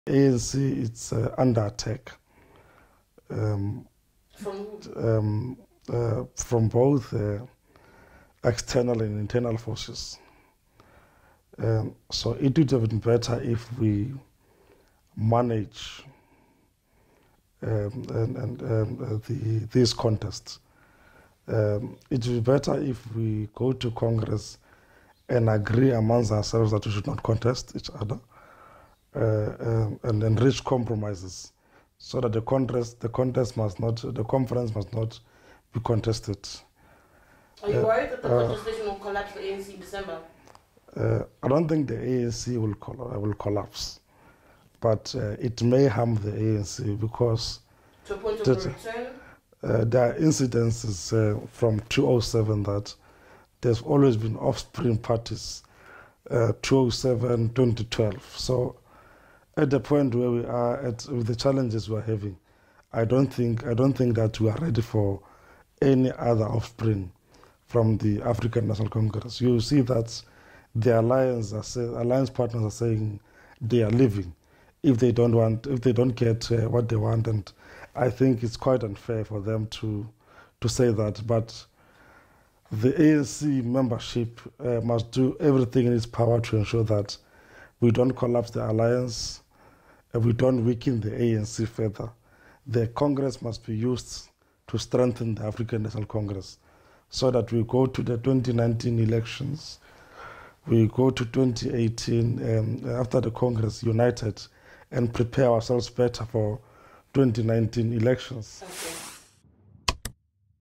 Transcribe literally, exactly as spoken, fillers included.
A N C, it's uh, under attack. Um, from um, uh, from both uh, external and internal forces. Um, so it would have been better if we manage um, and, and um, uh, the, these contests. Um, it would be better if we go to Congress and agree amongst ourselves that we should not contest each other uh, um, and, and reach compromises so that the contest, the contest must not, the conference must not be contested. Are you uh, worried that the uh, contestation will collapse for A N C in December? Uh, I don't think the A N C will, coll will collapse, but uh, it may harm the A N C because to a point of that, return? Uh, there are incidences uh, from two thousand seven that there's always been offspring parties, uh, two thousand seven, twenty twelve. So at the point where we are at, with the challenges we're having, I don't think I don't think that we are ready for any other offspring from the African National Congress. You see that the alliance are say, alliance partners are saying they are leaving if they don't want if they don't get uh, what they want, and I think it's quite unfair for them to to say that. But the A N C membership uh, must do everything in its power to ensure that we don't collapse the alliance and we don't weaken the A N C further. The Congress must be used to strengthen the African National Congress so that we go to the twenty nineteen elections, we go to twenty eighteen um, after the Congress united and prepare ourselves better for twenty nineteen elections. Okay.